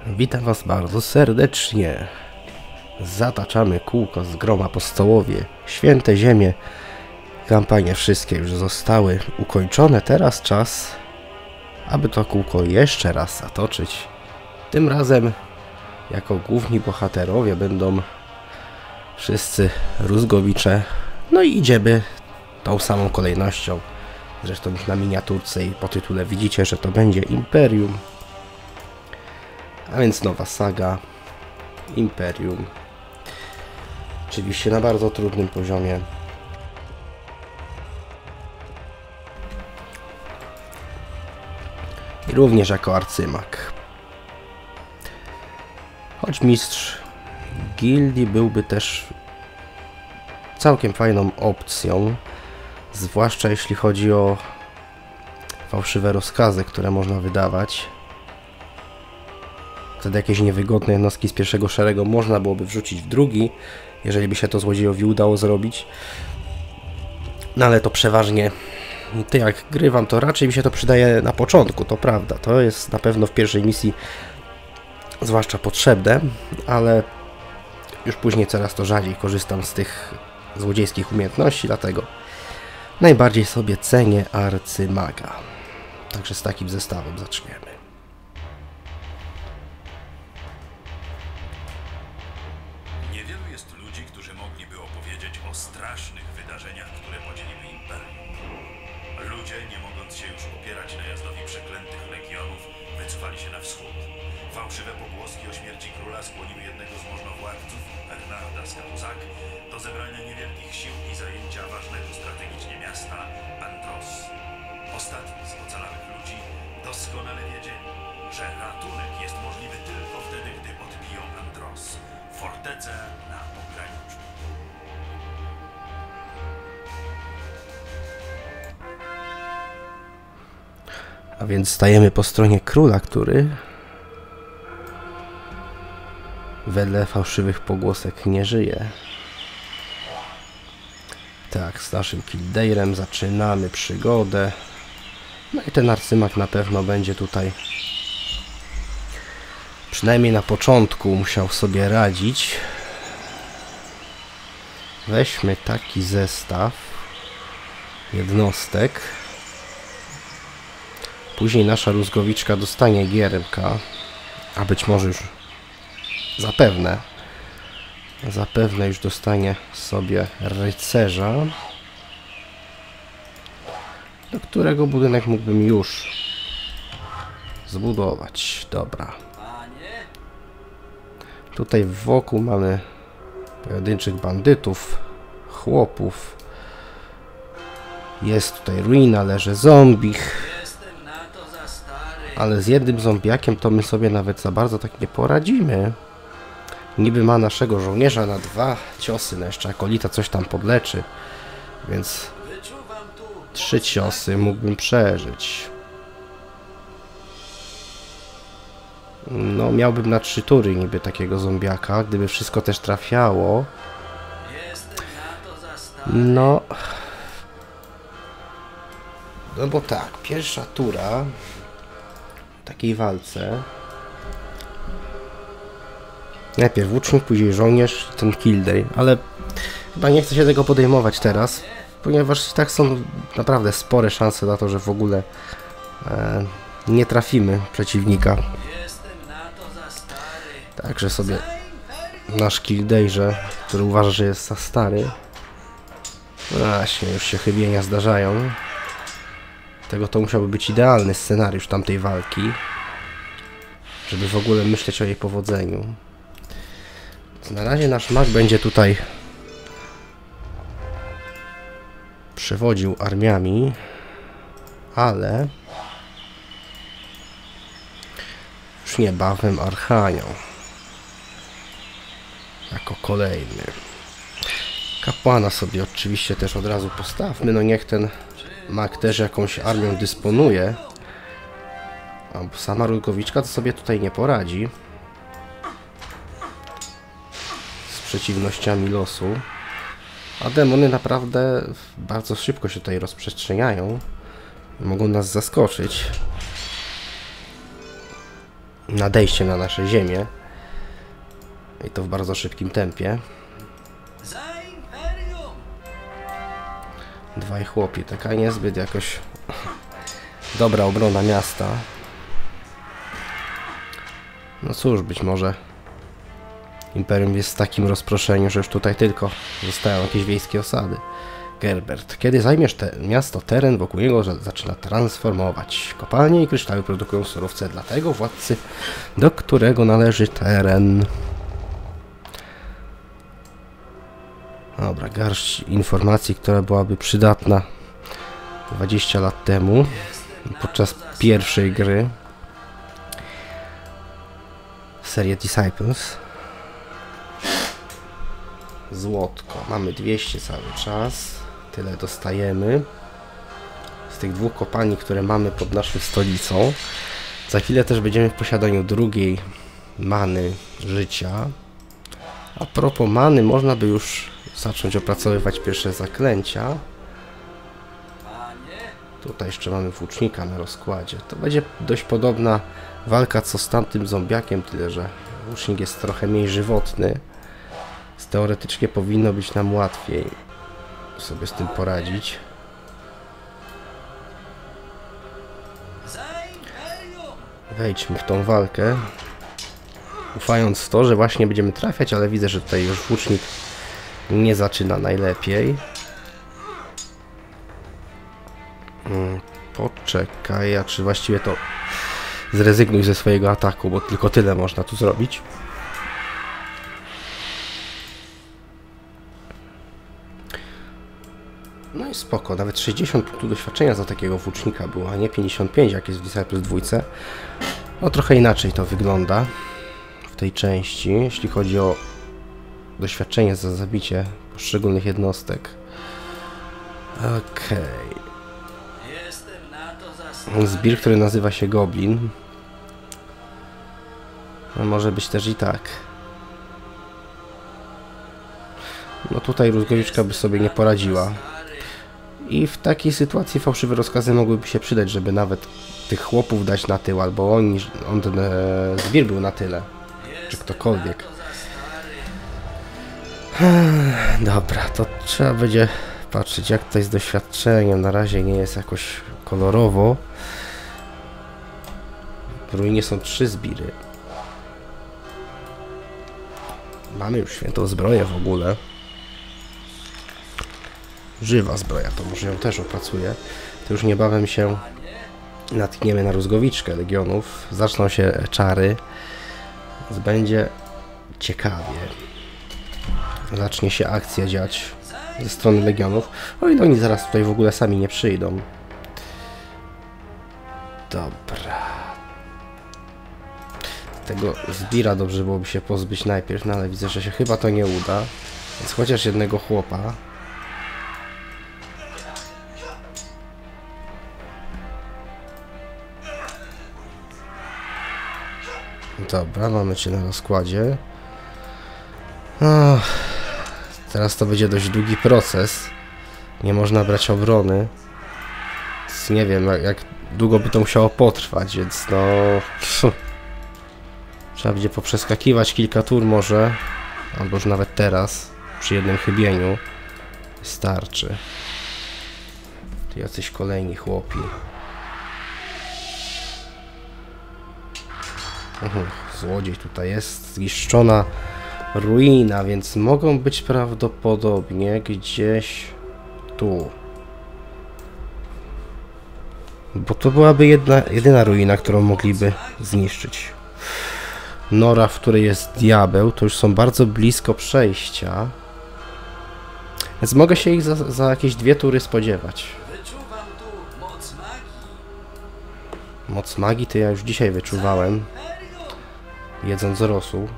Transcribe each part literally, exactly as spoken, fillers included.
Witam Was bardzo serdecznie. Zataczamy kółko z groma po Stołowie. Święte ziemie. Kampanie wszystkie już zostały ukończone. Teraz czas, aby to kółko jeszcze raz zatoczyć. Tym razem jako główni bohaterowie będą wszyscy Rózgowicze. No i idziemy tą samą kolejnością. Zresztą już na miniaturce i po tytule widzicie, że to będzie Imperium. A więc nowa saga Imperium. Oczywiście na bardzo trudnym poziomie. I również jako arcymag. Choć mistrz gildii byłby też całkiem fajną opcją. Zwłaszcza jeśli chodzi o fałszywe rozkazy, które można wydawać. Wtedy jakieś niewygodne jednostki z pierwszego szeregu można byłoby wrzucić w drugi, jeżeli by się to złodziejowi udało zrobić. No ale to przeważnie, ty jak grywam, to raczej mi się to przydaje na początku, to prawda. To jest na pewno w pierwszej misji zwłaszcza potrzebne, ale już później coraz to rzadziej korzystam z tych złodziejskich umiejętności, dlatego najbardziej sobie cenię arcymaga. Także z takim zestawem zaczniemy. Niewielu jest ludzi, którzy mogliby opowiedzieć o strasznych wydarzeniach, które podzieliły Imperium. Ludzie, nie mogąc się już opierać najazdowi przeklętych legionów, wycofali się na wschód. Fałszywe pogłoski o śmierci króla skłoniły jednego z możnowładców, Bernarda z Cahuzac, do zebrania niewielkich sił i zajęcia ważnego strategicznie miasta Andros. Ostatni z ocalałych ludzi doskonale wiedzieli, że ratunek jest możliwy tylko wtedy, gdy odbiją Andros, fortecę na pograniczu. A więc stajemy po stronie króla, który wedle fałszywych pogłosek nie żyje. Tak, z naszym Kildeirem zaczynamy przygodę. No i ten arcymag na pewno będzie tutaj, przynajmniej na początku, musiał sobie radzić. Weźmy taki zestaw jednostek. Później nasza Rózgowiczka dostanie giermka, a być może już zapewne zapewne już dostanie sobie rycerza, do którego budynek mógłbym już zbudować. Dobra. Tutaj wokół mamy pojedynczych bandytów, chłopów. Jest tutaj ruina, leży zombich. Ale z jednym zombiakiem to my sobie nawet za bardzo tak nie poradzimy. Niby ma naszego żołnierza na dwa ciosy, no jeszcze akolita coś tam podleczy. Więc trzy ciosy mógłbym przeżyć. No miałbym na trzy tury niby takiego zombiaka, gdyby wszystko też trafiało. No... No bo tak, pierwsza tura w takiej walce. Najpierw łucznik, później żołnierz, ten Kildeir, ale chyba nie chcę się tego podejmować teraz, ponieważ tak są naprawdę spore szanse na to, że w ogóle e, nie trafimy przeciwnika. Także sobie nasz Kildeirze, który uważa, że jest za stary. Właśnie, już się chybienia zdarzają. Tego to musiałby być idealny scenariusz tamtej walki, żeby w ogóle myśleć o jej powodzeniu. Na razie nasz mag będzie tutaj przewodził armiami, ale już niebawem Archanią jako kolejny. Kapłana sobie oczywiście też od razu postawmy, no niech ten mag też jakąś armią dysponuje, a sama Rózgowiczka to sobie tutaj nie poradzi z przeciwnościami losu. A demony naprawdę bardzo szybko się tutaj rozprzestrzeniają. Mogą nas zaskoczyć. nadejściem na nasze ziemię. I to w bardzo szybkim tempie. Dwaj chłopi, taka niezbyt jakoś dobra obrona miasta. No cóż, być może Imperium jest w takim rozproszeniu, że już tutaj tylko zostają jakieś wiejskie osady. Gerbert, kiedy zajmiesz te miasto, teren wokół niego zaczyna transformować. Kopalnie i kryształy produkują surowce dla tego władcy, do którego należy teren. Dobra, garść informacji, która byłaby przydatna dwadzieścia lat temu, podczas pierwszej gry w serii Disciples. Złotko. Mamy dwieście cały czas. Tyle dostajemy z tych dwóch kopalni, które mamy pod naszą stolicą. Za chwilę też będziemy w posiadaniu drugiej many życia. A propos many, można by już zacząć opracowywać pierwsze zaklęcia. Tutaj jeszcze mamy włócznika na rozkładzie. To będzie dość podobna walka co z tamtym zombiakiem, tyle że włócznik jest trochę mniej żywotny. Więc teoretycznie powinno być nam łatwiej sobie z tym poradzić. Wejdźmy w tą walkę, ufając w to, że właśnie będziemy trafiać, ale widzę, że tutaj już włócznik nie zaczyna najlepiej. Hmm, poczekaj, a czy właściwie to zrezygnuj ze swojego ataku, bo tylko tyle można tu zrobić. No i spoko, nawet sześćdziesiąt punktów doświadczenia za takiego włócznika było, a nie pięćdziesiąt pięć jak jest w Disciples dwa. No trochę inaczej to wygląda w tej części, jeśli chodzi o doświadczenie za zabicie poszczególnych jednostek. Okej. Okay. Zbir, który nazywa się Goblin. No może być też i tak. No tutaj rózgowiczka by sobie nie poradziła. I w takiej sytuacji fałszywe rozkazy mogłyby się przydać, żeby nawet tych chłopów dać na tył, albo oni, on ten e, zbir był na tyle. Czy ktokolwiek. Dobra, to trzeba będzie patrzeć, jak tutaj z doświadczeniem. Na razie nie jest jakoś kolorowo. W ruinie są trzy zbiry. Mamy już świętą zbroję w ogóle. Żywa zbroja, to może ją też opracuję. To już niebawem się natkniemy na rózgowiczkę legionów. Zaczną się czary. Więc będzie ciekawie. Zacznie się akcja dziać ze strony legionów. O ile oni zaraz tutaj w ogóle sami nie przyjdą. Dobra. Tego zbira dobrze byłoby się pozbyć najpierw, no ale widzę, że się chyba to nie uda. Więc chociaż jednego chłopa. Dobra, mamy cię na rozkładzie. Oh, teraz to będzie dość długi proces. Nie można brać obrony. Więc nie wiem, jak, jak długo by to musiało potrwać, więc no... Pff. Trzeba będzie poprzeskakiwać kilka tur może. Albo już nawet teraz. Przy jednym chybieniu. Starczy. Tu jacyś kolejni chłopi. Uh, złodziej tutaj jest. Zniszczona ruina, więc mogą być prawdopodobnie gdzieś tu. Bo to byłaby jedna, jedyna ruina, którą mogliby zniszczyć. Nora, w której jest diabeł, to już są bardzo blisko przejścia. Więc mogę się ich za, za jakieś dwie tury spodziewać. Moc magii to ja już dzisiaj wyczuwałem, jedząc rosół.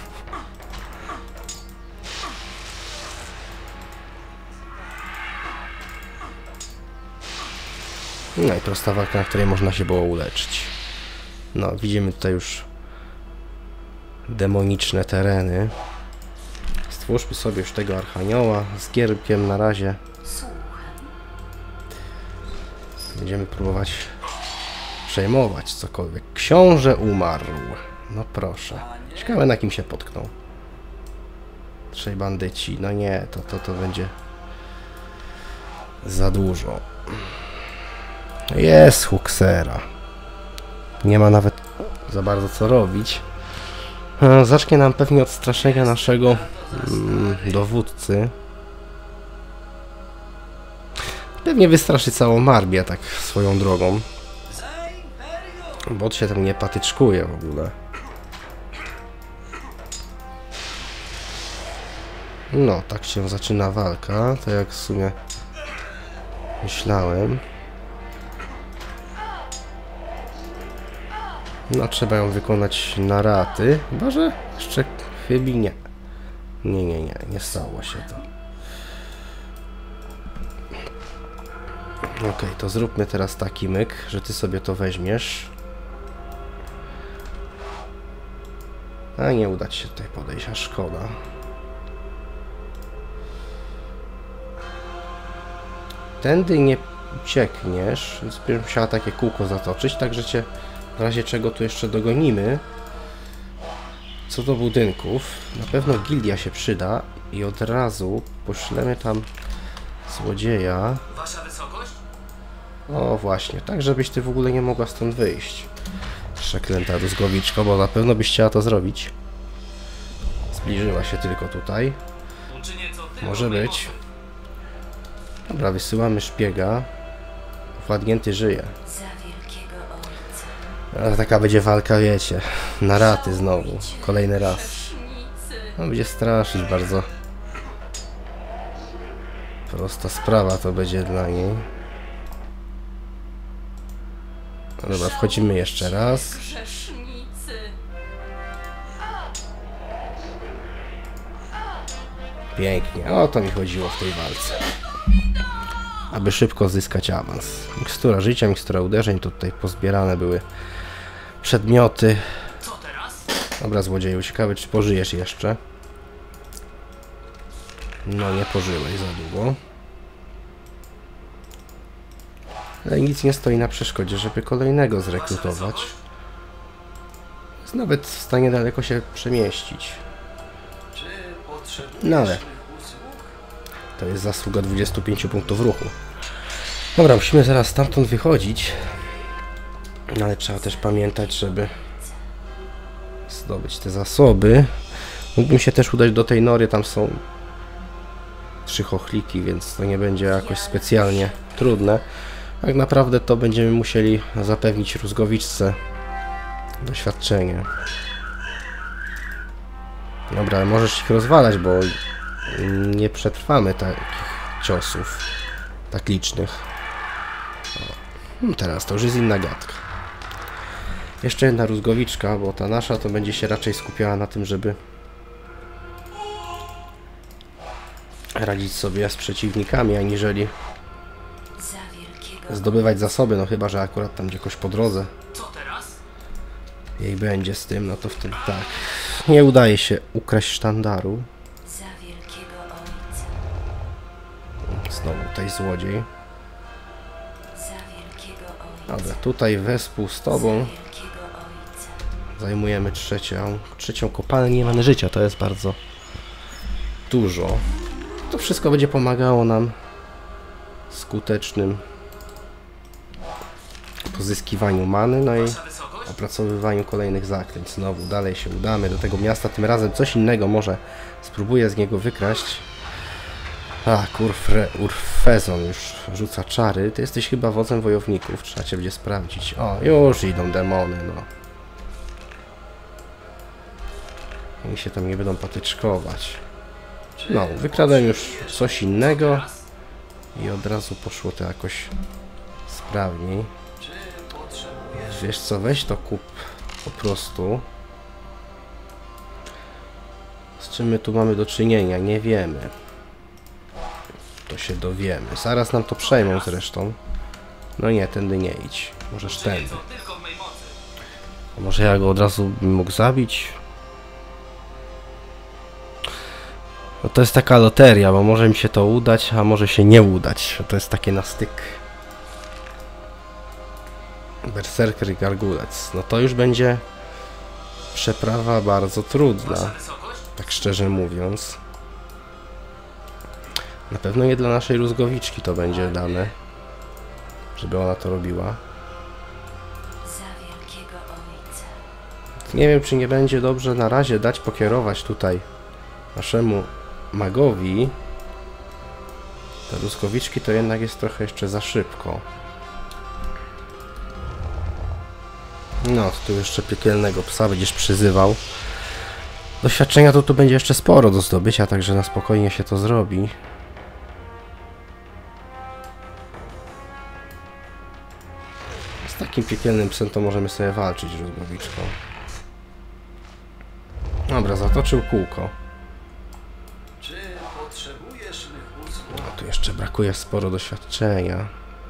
No i prosta walka, na której można się było uleczyć. No, widzimy tutaj już demoniczne tereny. Stwórzmy sobie już tego archanioła z gierbkiem na razie. Będziemy próbować przejmować cokolwiek. Książę umarł. No proszę. Ciekawe, na kim się potknął. Trzej bandyci. No nie, to, to, to będzie za dużo. Jest Huxera. Nie ma nawet za bardzo co robić. Zacznie nam pewnie od straszenia naszego mm, dowódcy. Pewnie wystraszy całą Marbię tak swoją drogą. Bot się tam nie patyczkuje w ogóle. No, tak się zaczyna walka. To jak w sumie myślałem. No, trzeba ją wykonać na raty. Chyba że jeszcze chyba nie. Nie, nie, nie. Nie stało się to. Ok, to zróbmy teraz taki myk, że ty sobie to weźmiesz. A nie uda ci się tutaj podejść, a szkoda. Tędy nie uciekniesz, więc będziesz musiała takie kółko zatoczyć, także cię w razie czego tu jeszcze dogonimy. Co do budynków, na pewno gildia się przyda i od razu poślemy tam złodzieja. Wasza wysokość? O właśnie, tak żebyś ty w ogóle nie mogła stąd wyjść. Przeklęta rózgowiczko, bo na pewno byś chciała to zrobić. Zbliżyła się tylko tutaj. Uczynię co tylko Może mej być. mocy. Dobra, wysyłamy szpiega. Władnięty żyje. Za wielkiego ojca. Ale taka będzie walka, wiecie. Na raty znowu. Kolejny raz. Grzesznicy. No, będzie straszyć bardzo. Prosta sprawa to będzie dla niej. No dobra, wchodzimy jeszcze raz. Grzesznicy. Pięknie. O to mi chodziło w tej walce. Aby szybko zyskać awans. Mikstura życia, mikstura uderzeń. Tutaj pozbierane były przedmioty. Co teraz? Dobra, złodzieju, ciekawe czy pożyjesz jeszcze. No nie pożyłeś za długo. Ale nic nie stoi na przeszkodzie, żeby kolejnego zrekrutować. Jest nawet w stanie daleko się przemieścić. Czy potrzebujesz No ale usług? to jest zasługa dwudziestu pięciu punktów ruchu. Dobra, musimy zaraz stamtąd wychodzić. No ale trzeba też pamiętać, żeby zdobyć te zasoby. Mógłbym się też udać do tej nory, tam są trzy chochliki, więc to nie będzie jakoś specjalnie trudne. Tak naprawdę to będziemy musieli zapewnić rózgowiczce doświadczenie. Dobra, ale możesz ich rozwalać, bo nie przetrwamy takich ciosów tak licznych. O. No teraz to już jest inna gadka. Jeszcze jedna rózgowiczka, bo ta nasza to będzie się raczej skupiała na tym, żeby radzić sobie z przeciwnikami, aniżeli Za wielkiego zdobywać zasoby, no chyba że akurat tam jakoś po drodze Co teraz? jej będzie z tym, no to wtedy tak. Nie udaje się ukraść sztandaru. Za wielkiego ojca. Znowu tutaj złodziej. Za wielkiego ojca. Dobra, tutaj wespół z Za tobą wielkiego ojca. zajmujemy trzecią, trzecią kopalnię Niemane Życia. To jest bardzo dużo. To wszystko będzie pomagało nam w skutecznym pozyskiwaniu many, no i Wasza wysokość? opracowywaniu kolejnych zaklęć. Znowu dalej się udamy do tego miasta, tym razem coś innego może spróbuję z niego wykraść. A, Urfre, Urfezon już rzuca czary. Ty jesteś chyba wodzem wojowników, trzeba cię będzie sprawdzić. O, już idą demony, no. Oni się tam nie będą patyczkować. No, wykradłem już coś innego i od razu poszło to jakoś sprawniej. Czy potrzebujesz? Wiesz co, weź to kup po prostu. Z czym my tu mamy do czynienia? Nie wiemy. To się dowiemy. Zaraz nam to przejmą zresztą. No nie, tędy nie idź. Możesz Uczynię tędy. co tylko w mej mocy. A może ja go od razu bym mógł zabić? No to jest taka loteria, bo może mi się to udać, a może się nie udać. To jest takie na styk. Berserker i Gargulec. No to już będzie przeprawa bardzo trudna, Wasza wysokość? tak szczerze mówiąc. Na pewno nie dla naszej rózgowiczki to będzie dane, żeby ona to robiła. Za wielkiego ojca. Nie wiem, czy nie będzie dobrze na razie dać pokierować tutaj naszemu magowi. Te rózgowiczki to jednak jest trochę jeszcze za szybko. No, tu jeszcze piekielnego psa będziesz przyzywał. Doświadczenia to tu będzie jeszcze sporo do zdobycia, także na spokojnie się to zrobi. Z takim piekielnym psem to możemy sobie walczyć rózgowiczką. Dobra, zatoczył kółko. Czy potrzebujesz mych usług? A tu jeszcze brakuje sporo doświadczenia.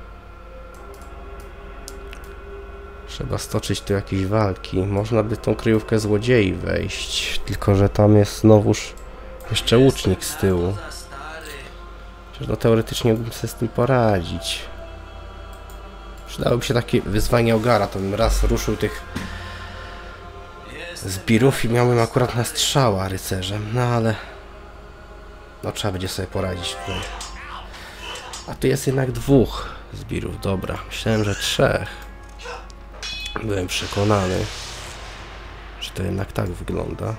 Trzeba stoczyć tu jakieś walki. Można by w tą kryjówkę złodziei wejść, tylko że tam jest znowuż jeszcze łucznik z tyłu. Za stary. Przecież no teoretycznie mógłbym sobie z tym poradzić. Przydałoby się takie wyzwanie ogara, to bym raz ruszył tych zbirów i miałbym akurat na strzała rycerzem, no ale no trzeba będzie sobie poradzić tutaj. A tu jest jednak dwóch zbirów, dobra. Myślałem, że trzech. Byłem przekonany, że to jednak tak wygląda.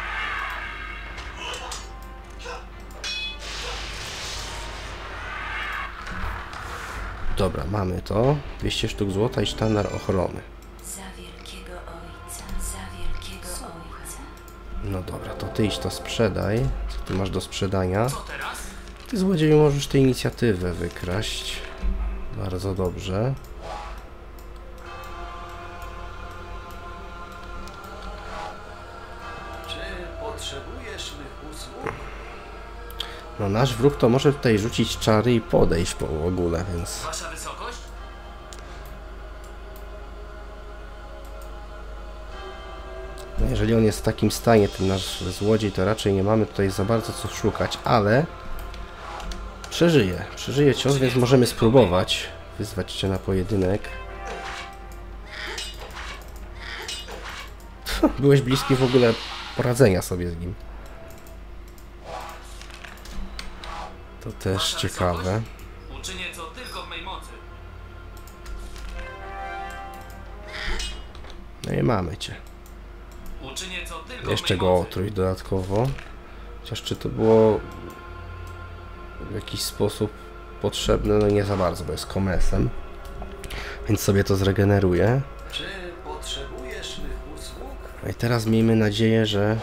Dobra, mamy to. dwieście sztuk złota i sztandar ochrony. Za wielkiego ojca. Za wielkiego ojca. No dobra, to ty idź to sprzedaj. Co ty masz do sprzedania? Co teraz? Ty złodzieju możesz tę inicjatywę wykraść. Bardzo dobrze. Czy potrzebujesz mych usług? No nasz wróg to może tutaj rzucić czary i podejść po w ogóle, więc... Wasza wysokość? No jeżeli on jest w takim stanie, ten nasz złodziej, to raczej nie mamy tutaj za bardzo co szukać, ale... Przeżyje, przeżyje cios, więc możemy spróbować wyzwać cię na pojedynek. Byłeś bliski w ogóle poradzenia sobie z nim. To też ciekawe. Uczynię co tylko w mej mocy. No i mamy cię. Uczynię co tylko Jeszcze w mej go mocy. otrój dodatkowo. Chociaż czy to było w jakiś sposób potrzebne? No nie za bardzo, bo jest komesem. Więc sobie to zregeneruję. Czy potrzebujesz mych usług? No i teraz miejmy nadzieję, że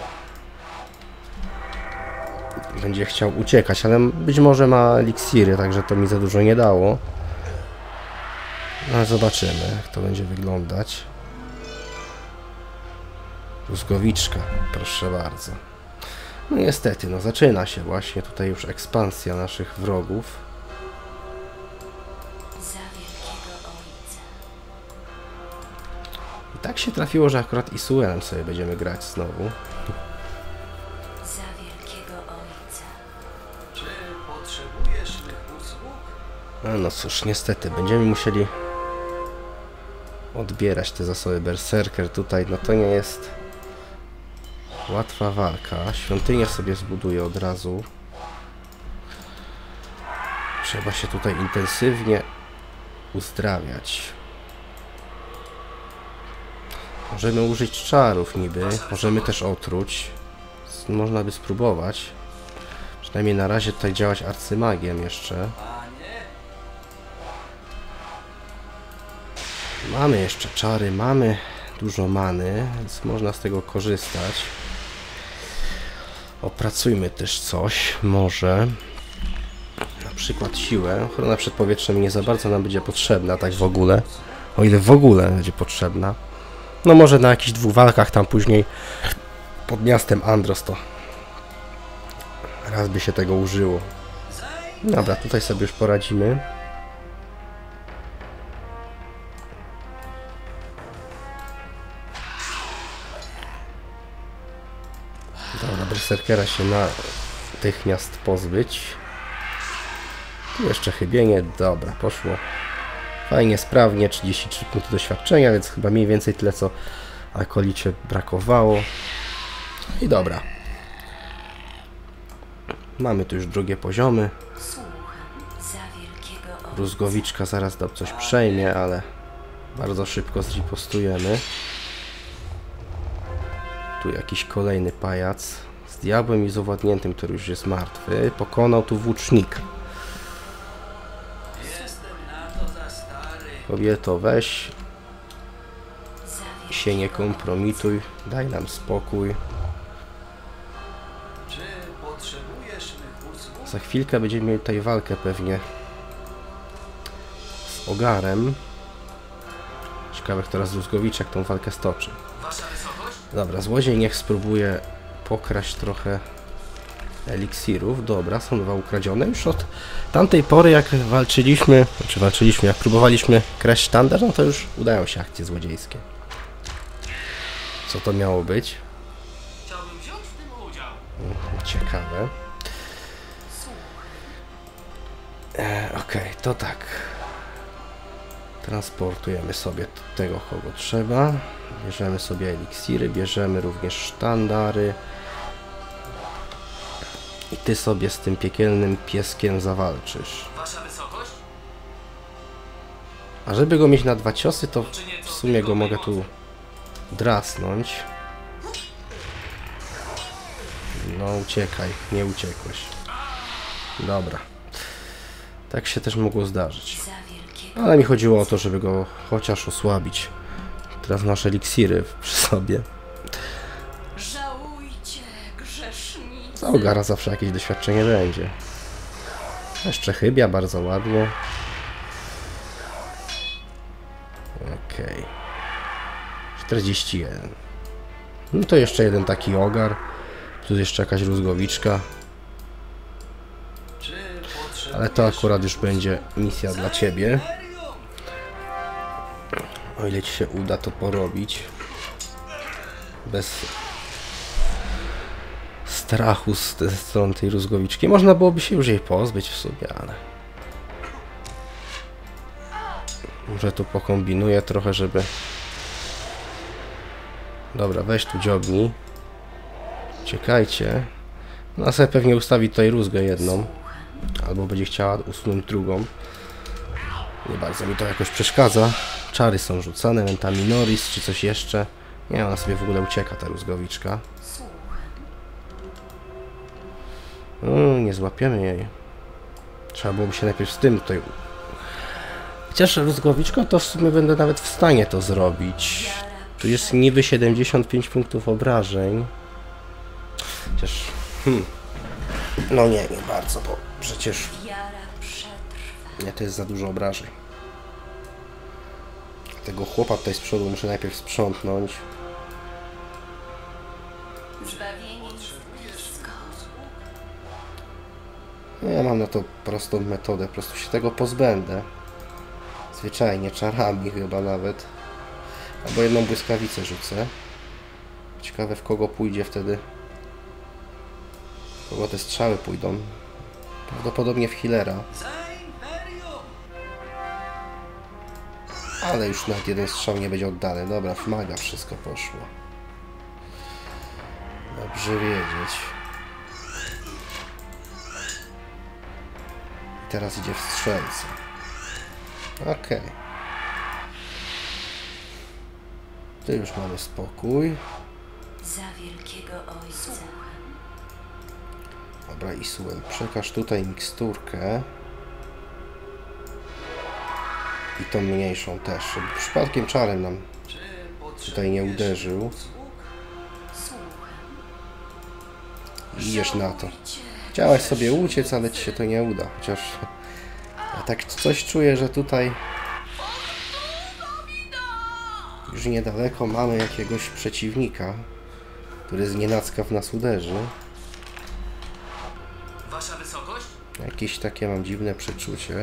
będzie chciał uciekać, ale być może ma eliksiry, także to mi za dużo nie dało. No ale zobaczymy, jak to będzie wyglądać. Rózgowiczka, proszę bardzo. No niestety, no zaczyna się właśnie tutaj już ekspansja naszych wrogów. Za wielkiego ojca. I tak się trafiło, że akurat Isuelem sobie będziemy grać znowu. Za wielkiego ojca. Czy potrzebujesz mych usług? No, no cóż, niestety, będziemy musieli odbierać te zasoby berserker tutaj, no to nie jest łatwa walka. Świątynię sobie zbuduję od razu. Trzeba się tutaj intensywnie uzdrawiać. Możemy użyć czarów niby, możemy też otruć. Można by spróbować. Przynajmniej na razie tutaj działać arcymagiem jeszcze. Panie? Mamy jeszcze czary, mamy dużo many, więc można z tego korzystać. Opracujmy też coś, może. Na przykład siłę. Ochrona przed powietrzem nie za bardzo nam będzie potrzebna, tak w ogóle. O ile w ogóle będzie potrzebna. No może na jakichś dwóch walkach tam później pod miastem Andros to raz by się tego użyło. Dobra, tutaj sobie już poradzimy. Dobra, berserkera się natychmiast pozbyć. Tu jeszcze chybienie, dobra, poszło Fajnie, sprawnie, trzydzieści trzy punkty doświadczenia, więc chyba mniej więcej tyle, co akolicie brakowało. I dobra. Mamy tu już drugie poziomy. Słucham za wielkiego ojca. Rózgowiczka zaraz nam coś przejmie, ale bardzo szybko zripostujemy. Tu jakiś kolejny pajac z diabłem i z owładniętym, który już jest martwy. Pokonał tu włócznika. Jestem na to za stary. Kobieto, weź Za się nie wielkiego kompromituj, daj nam spokój. Czy potrzebujesz mych usług? Za chwilkę będziemy mieli tutaj walkę pewnie z Ogarem. Ciekawe, kto raz Rózgowiczek tą walkę stoczy. Wasza wysokość? Dobra, złodziej niech spróbuje pokraść trochę eliksirów. Dobra, są dwa ukradzione. Już od tamtej pory, jak walczyliśmy, znaczy walczyliśmy, jak próbowaliśmy kraść sztandar, no to już udają się akcje złodziejskie. Co to miało być? Chciałbym wziąć w tym udział. Ciekawe. E, Okej, okay, to tak. Transportujemy sobie tego, kogo trzeba. Bierzemy sobie eliksiry, bierzemy również sztandary. I ty sobie z tym piekielnym pieskiem zawalczysz. Wasza wysokość? A żeby go mieć na dwa ciosy, to Uczynię w co sumie tylko go w mej mogę tu mocy. drasnąć. No uciekaj, nie uciekłeś. Dobra. Tak się też mogło zdarzyć. za wielkiego Ale mi chodziło o to, żeby go chociaż osłabić. Teraz masz eliksiry przy sobie. żałujcie, grzesznicy. Za Ogara zawsze jakieś doświadczenie będzie. Jeszcze chybia, bardzo ładnie. Okej. Okay. czterdzieści jeden. No to jeszcze jeden taki Ogar. Tu jeszcze jakaś Rózgowiczka. Czy potrzebujesz... Ale to akurat już będzie misja dla ciebie. O ile ci się uda to porobić. Bez strachu z ze strony tej Rózgowiczki. Można byłoby się już jej pozbyć w sobie, ale... Może tu pokombinuję trochę, żeby... Dobra, weź tu dziobnij. Czekajcie. No sobie pewnie ustawi tutaj rózgę jedną. Albo będzie chciała usunąć drugą. Nie bardzo mi to jakoś przeszkadza. Czary są rzucane, Menta Minoris czy coś jeszcze. Nie, ona sobie w ogóle ucieka, ta Rózgowiczka. Mm, nie złapiemy jej. Trzeba byłoby się najpierw z tym tutaj... Chociaż Rózgowiczką to w sumie będę nawet w stanie to zrobić. Tu jest niby siedemdziesiąt pięć punktów obrażeń. Chociaż... Hmm. No nie, nie bardzo, bo przecież... Wiara przetrwa. Nie, to jest za dużo obrażeń. Tego chłopa tutaj z przodu muszę najpierw sprzątnąć. Zbawienie jest blisko. No ja mam na to prostą metodę, po prostu się tego pozbędę. Zwyczajnie, czarami chyba nawet. Albo jedną błyskawicę rzucę. Ciekawe, w kogo pójdzie wtedy. W kogo te strzały pójdą. Prawdopodobnie w healera. Za Imperium! Ale już nawet jeden strzał nie będzie oddany. Dobra, w maga wszystko poszło. Dobrze wiedzieć. I teraz idzie w strzelce. Okej. Okay. Tu już mamy spokój. Za wielkiego ojca. Dobra, Isuel, przekaż tutaj miksturkę. I tą mniejszą też, żeby przypadkiem czarem nam Czy tutaj nie potrzebujesz uderzył. mych usług? Słucham. Idziesz na to. Żałujcie, Chciałaś sobie uciec, ale ci się to nie uda. Chociaż ja tak coś czuję, że tutaj już niedaleko mamy jakiegoś przeciwnika, który z nienacka w nas uderzy. Wasza wysokość? Jakieś takie mam dziwne przeczucie.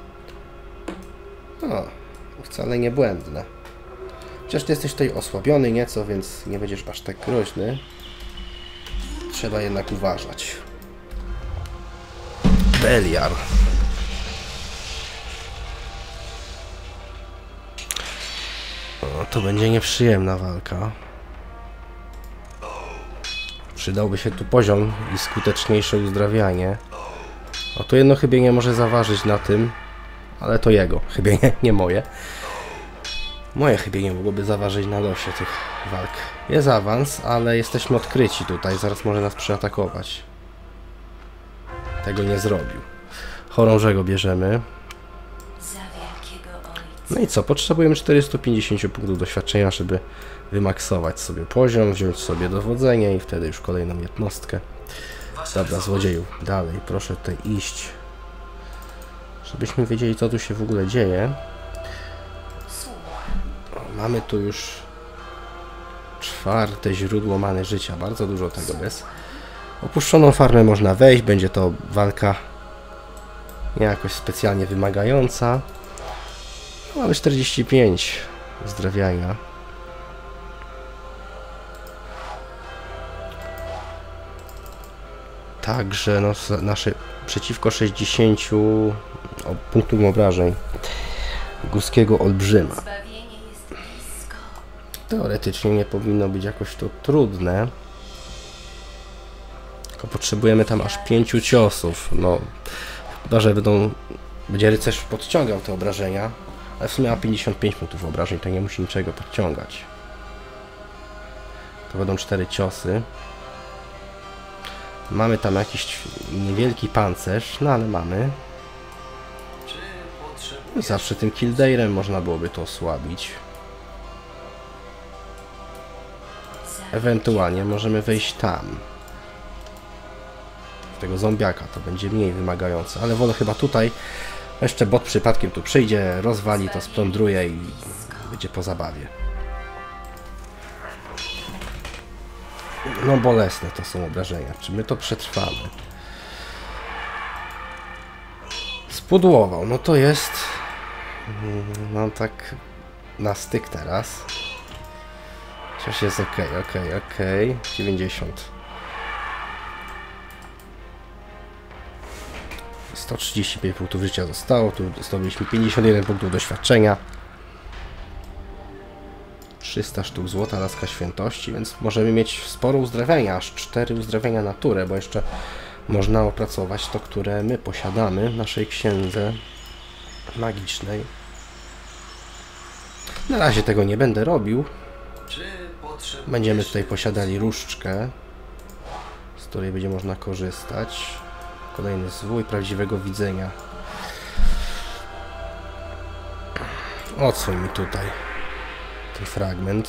O, wcale nie błędne. Chociaż ty jesteś tutaj osłabiony nieco, więc nie będziesz aż tak groźny. Trzeba jednak uważać. Beliar. O, to będzie nieprzyjemna walka. Przydałby się tu poziom i skuteczniejsze uzdrawianie. O, to jedno chybienie może zaważyć na tym, ale to jego chybienie, nie moje. Moje chybienie mogłoby zaważyć na losie tych walk. Jest awans, ale jesteśmy odkryci tutaj, zaraz może nas przyatakować. Tego nie zrobił. Chorążego bierzemy. Za wielkiego ojca. No i co? Potrzebujemy czterysta pięćdziesiąt punktów doświadczenia, żeby wymaksować sobie poziom, wziąć sobie dowodzenie i wtedy już kolejną jednostkę. Dobra, złodzieju, dalej, proszę tutaj iść. Żebyśmy wiedzieli, co tu się w ogóle dzieje. O, mamy tu już czwarte źródło many życia, bardzo dużo tego jest. Opuszczoną farmę można wejść, będzie to walka nie jakoś specjalnie wymagająca. Mamy czterdzieści pięć uzdrawiania. Także no, nasze przeciwko sześćdziesięciu punktów obrażeń górskiego olbrzyma. Zbawienie jest blisko. Teoretycznie nie powinno być jakoś to trudne. Tylko potrzebujemy tam aż pięciu ciosów. No, chyba że będą, będzie rycerz podciągał te obrażenia, ale w sumie ma pięćdziesiąt pięć punktów obrażeń, to nie musi niczego podciągać. To będą cztery ciosy. Mamy tam jakiś niewielki pancerz, no ale mamy. Zawsze tym Kildairem można byłoby to osłabić. Ewentualnie możemy wejść tam. W tego zombiaka to będzie mniej wymagające, ale wolę chyba tutaj. Jeszcze bot przypadkiem tu przyjdzie, rozwali to, splądruje i będzie po zabawie. No bolesne to są obrażenia. Czy my to przetrwamy? Spudłował. No to jest... No tak na styk teraz. Chociaż jest ok, ok, ok. dziewięćdziesiąt. sto trzydzieści pięć punktów życia zostało. Tu zdobyliśmy pięćdziesiąt jeden punktów doświadczenia. trzysta sztuk złota, laska świętości, więc możemy mieć sporo uzdrawiania, aż cztery uzdrawiania na turę, bo jeszcze można opracować to, które my posiadamy w naszej księdze magicznej. Na razie tego nie będę robił. Będziemy tutaj posiadali różdżkę, z której będzie można korzystać. Kolejny zwój prawdziwego widzenia. Odsłoń mi tutaj ten fragment.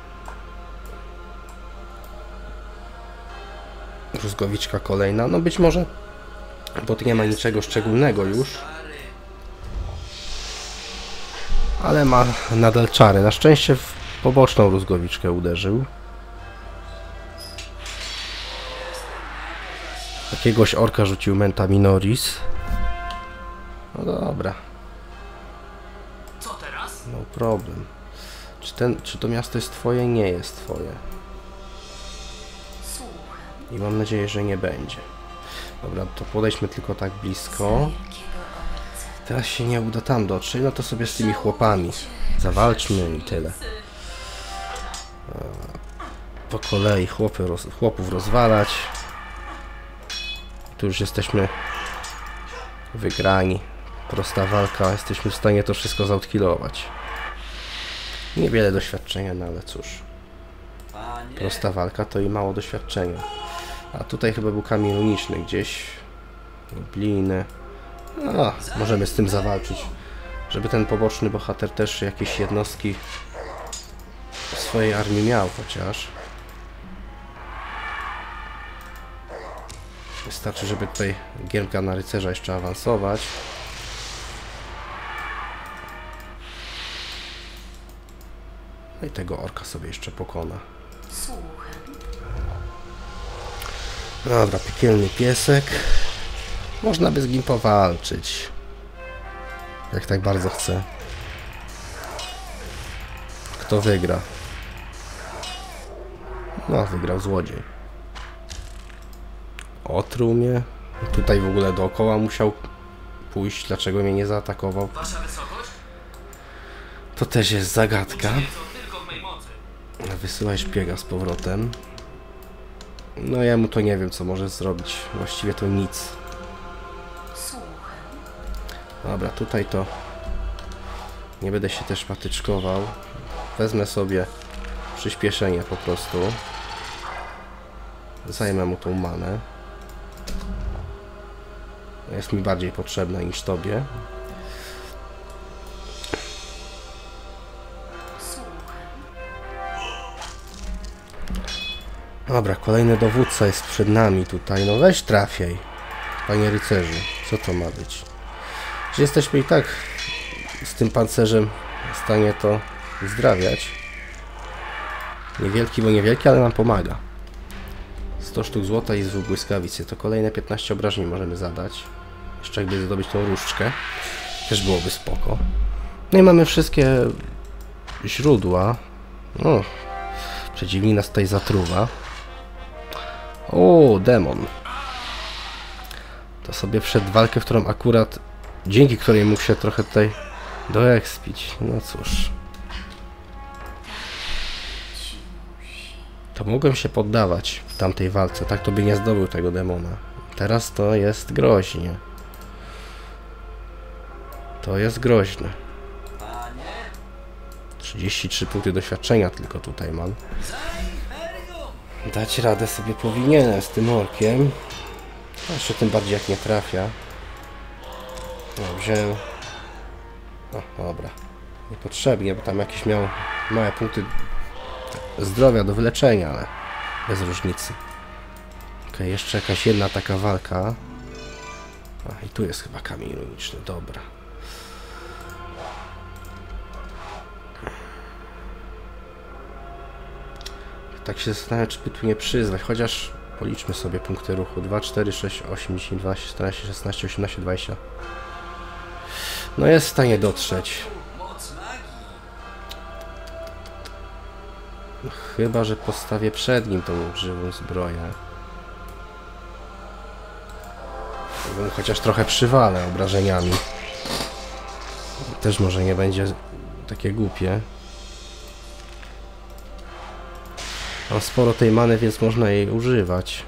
Rózgowiczka kolejna. No być może, bo tu nie ma niczego szczególnego już. Ale ma nadal czary. Na szczęście w poboczną rózgowiczkę uderzył. Jakiegoś orka rzucił Menta Minoris. No dobra. Co teraz? No problem. Czy, ten, czy to miasto jest twoje? Nie jest twoje. I mam nadzieję, że nie będzie. Dobra, to podejdźmy tylko tak blisko. Teraz się nie uda tam dotrzeć, no to sobie z tymi chłopami zawalczmy i tyle. Po kolei chłopy, roz, chłopów rozwalać. Tu już jesteśmy wygrani. Prosta walka, jesteśmy w stanie to wszystko zaoutkilować. Niewiele doświadczenia, no ale cóż. Prosta walka to i mało doświadczenia. A tutaj chyba był kamień runiczny gdzieś. Gobliny. A, możemy z tym zawalczyć. Żeby ten poboczny bohater też jakieś jednostki w swojej armii miał chociaż. Wystarczy, żeby tutaj gierka na rycerza jeszcze awansować. No i tego orka sobie jeszcze pokona. Dobra, piekielny piesek. Można by z nim powalczyć. Jak tak bardzo chce. Kto wygra? No, wygrał złodziej. Otruł mnie. Tutaj w ogóle dookoła musiał pójść. Dlaczego mnie nie zaatakował? Wasza wysokość? To też jest zagadka. Uczynię co tylko w mej mocy. Wysyłaj szpiega z powrotem. No ja mu to nie wiem, co może zrobić. Właściwie to nic. Słucham. Dobra, tutaj to nie będę się też patyczkował. Wezmę sobie przyspieszenie po prostu. Zajmę mu tą manę. Jest mi bardziej potrzebna niż tobie. Dobra, kolejny dowódca jest przed nami tutaj. No weź trafiaj, panie rycerzu. Co to ma być? Że jesteśmy i tak z tym pancerzem w stanie to zdrawiać. Niewielki, bo niewielki, ale nam pomaga. sto sztuk złota i zwój błyskawicy. To kolejne piętnaście obrażeń możemy zadać. Jeszcze jakby zdobyć tą różdżkę. Też byłoby spoko. No i mamy wszystkie źródła. O, przeciwnik nas tutaj zatruwa. O, demon. To sobie przed walkę, w którą akurat, dzięki której mógł się trochę tutaj doekspić. No cóż. To mogłem się poddawać w tamtej walce. Tak to by nie zdobył tego demona. Teraz to jest groźnie. To jest groźne. trzydzieści trzy punkty doświadczenia tylko tutaj mam. Dać radę sobie powinienem z tym orkiem. Jeszcze tym bardziej jak nie trafia. No, wziąłem... O, dobra. Niepotrzebnie, bo tam jakieś miał małe punkty zdrowia do wyleczenia, ale bez różnicy. Ok, jeszcze jakaś jedna taka walka. A, i tu jest chyba kamień runiczny, dobra. Tak się zastanawiam, czy by tu nie przyzwać, chociaż policzmy sobie punkty ruchu. dwa, cztery, sześć, osiem, dziesięć, dwanaście, czternaście, szesnaście, osiemnaście, dwadzieścia. No jest w stanie dotrzeć. No, chyba że postawię przed nim tą żywą zbroję. Bo chociaż trochę przywalę obrażeniami. Też może nie będzie takie głupie. Mam sporo tej many, więc można jej używać.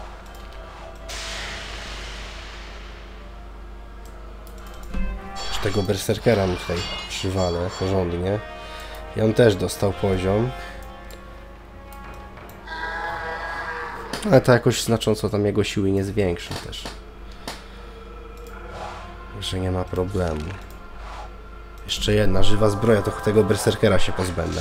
Już tego berserkera mi tutaj przywalę porządnie. I on też dostał poziom. Ale to jakoś znacząco tam jego siły nie zwiększy też. Że nie ma problemu. Jeszcze jedna żywa zbroja, to tego berserkera się pozbędę.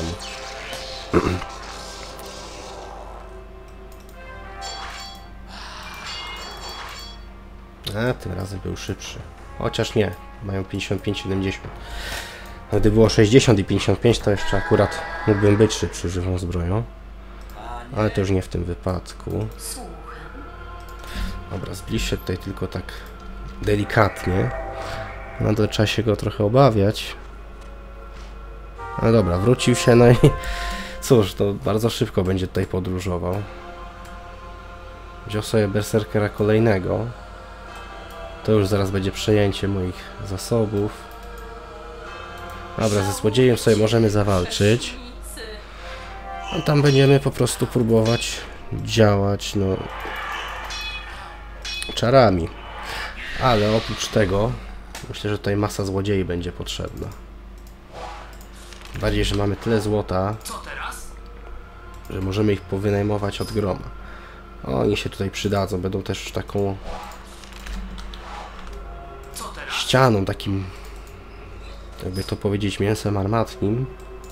A, tym razem był szybszy. Chociaż nie, mają pięćdziesiąt pięć siedemdziesiąt. A gdy było sześćdziesiąt i pięćdziesiąt pięć, to jeszcze akurat mógłbym być szybszy żywą zbroją. Ale to już nie w tym wypadku. Dobra, zbliż się tutaj tylko tak delikatnie. No to trzeba się go trochę obawiać. No dobra, wrócił się, no i cóż, to bardzo szybko będzie tutaj podróżował. Wziął sobie berserkera kolejnego. To już zaraz będzie przejęcie moich zasobów. Dobra, ze złodziejem sobie możemy zawalczyć. A tam będziemy po prostu próbować działać, no, czarami. Ale oprócz tego myślę, że tutaj masa złodziei będzie potrzebna. Bardziej, że mamy tyle złota, że możemy ich powynajmować od groma. Oni się tutaj przydadzą, będą też taką ścianą, takim, jakby to powiedzieć, mięsem armatnim.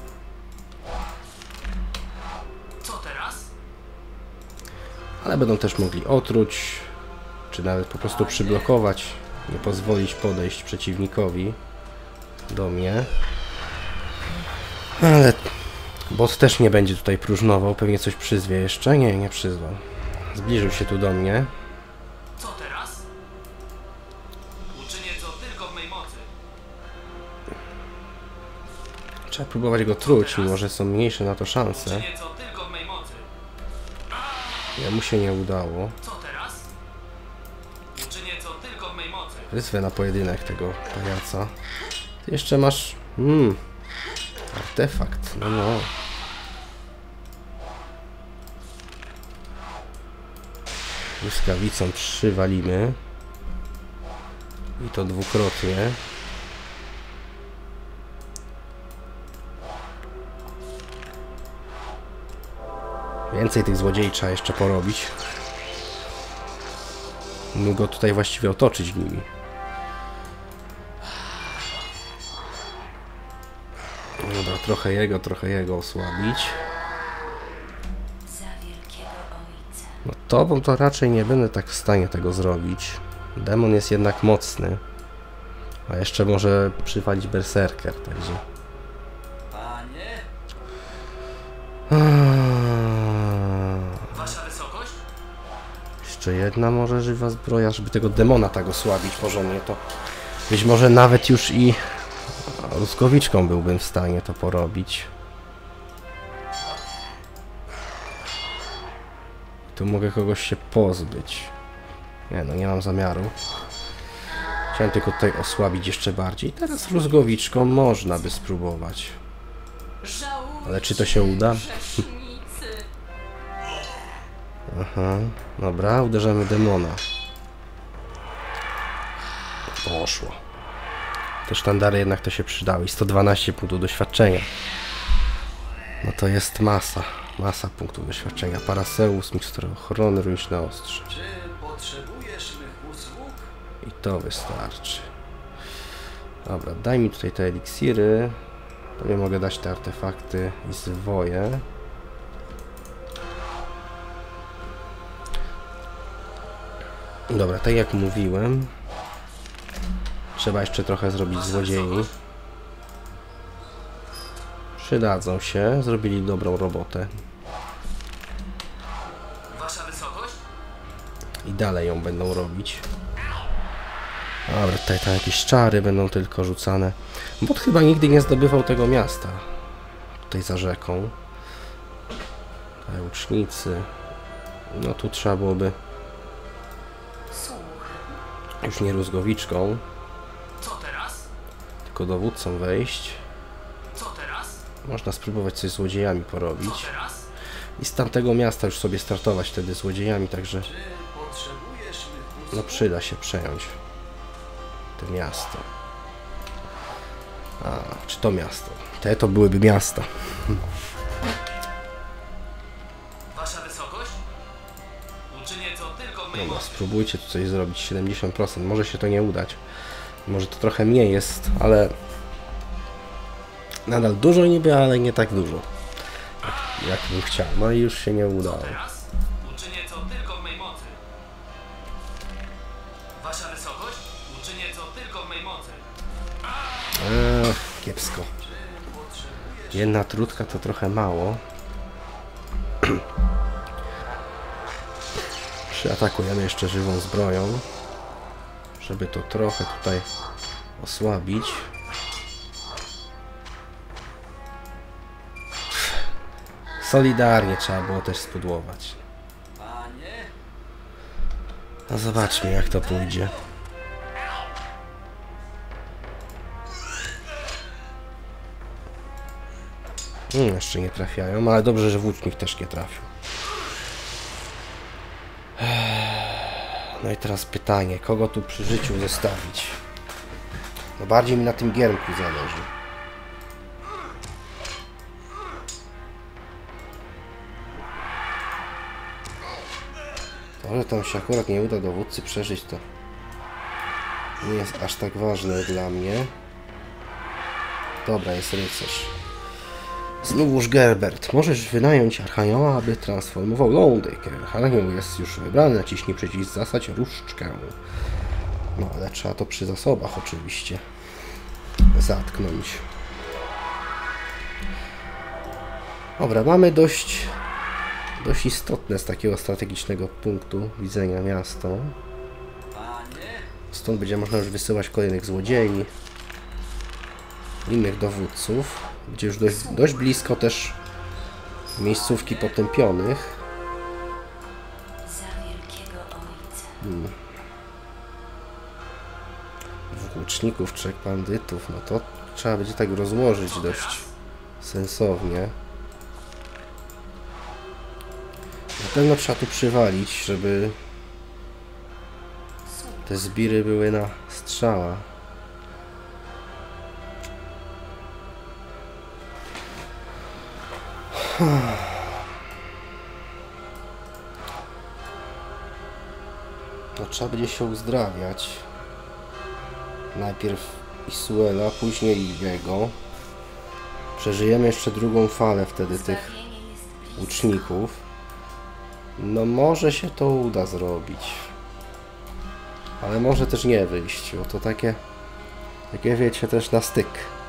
Ale będą też mogli otruć, czy nawet po prostu przyblokować, nie pozwolić podejść przeciwnikowi do mnie. Ale boss też nie będzie tutaj próżnował, pewnie coś przyzwie jeszcze. Nie, nie przyzwał. Zbliżył się tu do mnie. Co teraz? Uczynię co tylko w mej mocy. Trzeba próbować go truć, mimo że są mniejsze na to szanse. Uczynię co tylko w mej mocy. Jemu się nie udało. Co teraz? Uczynię co tylko w mej mocy. Wyzwę na pojedynek tego pajaca. Ty jeszcze masz... Hmm. Artefakt, no no. Błyskawicą przywalimy. I to dwukrotnie. Więcej tych złodziei trzeba jeszcze porobić. Mógł go tutaj właściwie otoczyć nimi. Dobra, trochę jego, trochę jego osłabić. Za wielkiego ojca. No tobą to raczej nie będę tak w stanie tego zrobić. Demon jest jednak mocny. A jeszcze może przywalić berserker, także... Panie, wasza wysokość? Jeszcze jedna może żywa zbroja, żeby tego demona tak osłabić porządnie, to być może nawet już i Ruskowiczką byłbym w stanie to porobić. Tu mogę kogoś się pozbyć. Nie no, nie mam zamiaru. Chciałem tylko tutaj osłabić jeszcze bardziej. Teraz Rózgowiczką można by spróbować. Ale czy to się uda? Aha, dobra, uderzamy demona. Poszło. Te sztandary jednak to się przydały. I sto dwanaście punktów doświadczenia. No to jest masa. Masa punktów doświadczenia. Paraseus, mikstura ochrony, runiczne ostrze. Czy potrzebujesz mych usług? I to wystarczy. Dobra, daj mi tutaj te eliksiry. Tobie mogę dać te artefakty i zwoje. Dobra, tak jak mówiłem, trzeba jeszcze trochę zrobić złodziei. Przydadzą się, zrobili dobrą robotę. Wasza wysokość? I dalej ją będą robić. Dobra, tutaj tam jakieś czary będą tylko rzucane. Bot chyba nigdy nie zdobywał tego miasta. Tutaj za rzeką. Tutaj łucznicy. No tu trzeba byłoby już nie Rózgowiczką, Co teraz? tylko dowódcą wejść. Co teraz? Można spróbować coś z złodziejami Co porobić. teraz? I z tamtego miasta już sobie startować wtedy złodziejami, także Czy potrzebujesz mych no usług? przyda się przejąć to miasto. A, czy to miasto? Te to byłyby miasta. Wasza wysokość? Uczynię co tylko w mej Dobra, mocy. spróbujcie tu coś zrobić, siedemdziesiąt procent. Może się to nie udać. Może to trochę mniej jest, ale nadal dużo niby, ale nie tak dużo, jak, jak bym chciał. No i już się nie udało. Teraz? Uczynię co tylko w mej mocy. Wasza wysokość? Uczynię co tylko w mej mocy. Eee, kiepsko. Jedna trudka to trochę mało. Przyatakujemy jeszcze żywą zbroją, żeby to trochę tutaj osłabić. Solidarnie trzeba było też spudłować. Panie, No zobaczmy jak to pójdzie. Hmm, jeszcze nie trafiają, ale dobrze, że włócznik też nie trafił. No i teraz pytanie, kogo tu przy życiu zostawić? No bardziej mi na tym giermku zależy. To, że tam się akurat nie uda dowódcy przeżyć, to nie jest aż tak ważne dla mnie. Dobra, jest rycerz. Znówuż Gerbert. Możesz wynająć Archanioła, aby transformował lądy. Archanioł jest już wybrany. Naciśnij przycisk zasać różdżkę. No ale trzeba to przy zasobach oczywiście zatknąć. Dobra, mamy dość dość istotne z takiego strategicznego punktu widzenia miasto. panie, Stąd będzie można już wysyłać kolejnych złodziei, innych dowódców. Będzie już dość, dość blisko też miejscówki potępionych. Za wielkiego ojca. Hmm. Dwóch łuczników, trzech bandytów, no to trzeba będzie tak rozłożyć dość sensownie. Na pewno trzeba tu przywalić, żeby te zbiry były na strzała. No, trzeba będzie się uzdrawiać. Najpierw Isuela, później jego. Przeżyjemy jeszcze drugą falę wtedy tych łuczników. No może się to uda zrobić. Ale może też nie wyjść, bo to takie, takie wiecie, też na styk.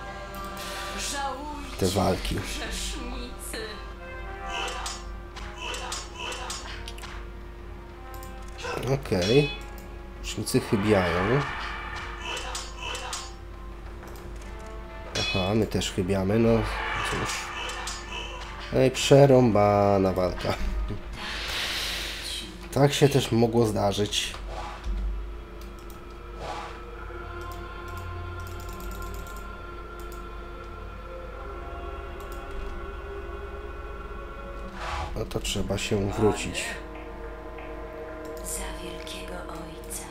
Te walki. Okej. Okay. Łucznicy chybiają. Aha, my też chybiamy, no cóż. Ej, przerąbana walka. Tak się też mogło zdarzyć. No to trzeba się wrócić. Za wielkiego ojca.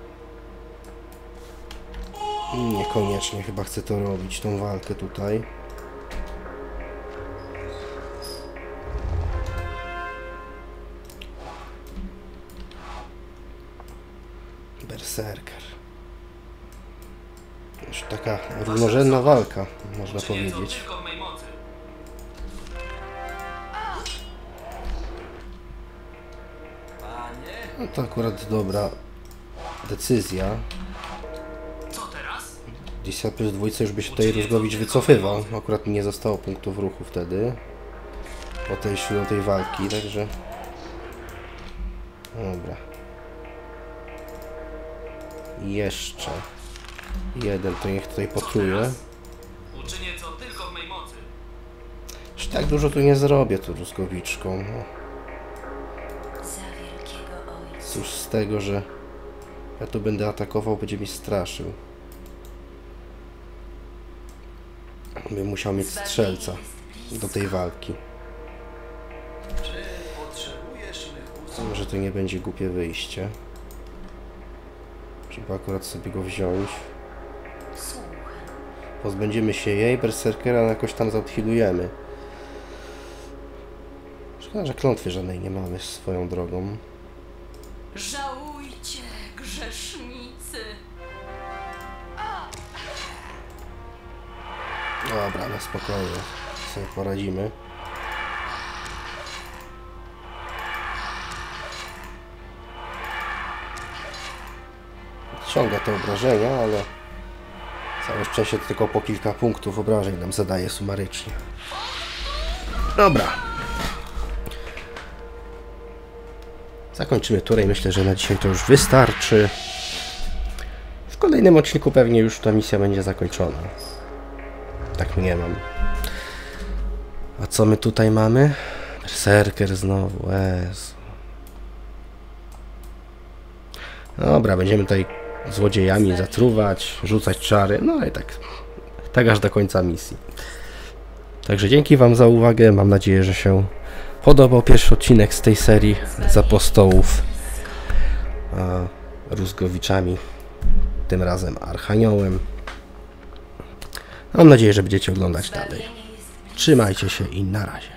Niekoniecznie chyba chcę to robić, tą walkę tutaj. Berserker. Już taka równorzędna walka, można powiedzieć. No to akurat dobra decyzja. Co teraz? Dzisiaj plus dwójce już by się tutaj Rózgowicz wycofywał. Akurat nie zostało punktów ruchu wtedy. Po tej do tej walki, także... Dobra. Jeszcze jeden, to niech tutaj potruje. Uczynię co tylko w mej mocy. Już tak dużo tu nie zrobię tu Rózgowiczką. No. Za wielkiego ojca. Cóż z tego, że ja tu będę atakował, będzie mi straszył. Bym musiał mieć strzelca do tej walki. Może to nie będzie głupie wyjście. Trzeba akurat sobie go wziąć. Pozbędziemy się jej, berserkera jakoś tam zaodhilujemy. Szkoda, że klątwy żadnej nie mamy swoją drogą. Żałujcie, grzesznicy. Dobra, na spokojnie sobie poradzimy. Ciąga te obrażenia, ale całe szczęście to tylko po kilka punktów obrażeń nam zadaje sumarycznie. Dobra. Zakończymy turę i myślę, że na dzisiaj to już wystarczy. W kolejnym odcinku pewnie już ta misja będzie zakończona. Tak nie mam. A co my tutaj mamy? Berserker znowu, Jezu. Dobra, będziemy tutaj złodziejami zatruwać, rzucać czary, no i tak, tak aż do końca misji. Także dzięki wam za uwagę, mam nadzieję, że się podobał pierwszy odcinek z tej serii z apostołów a, Rózgowiczami, tym razem Archaniołem. Mam nadzieję, że będziecie oglądać dalej. Trzymajcie się i na razie.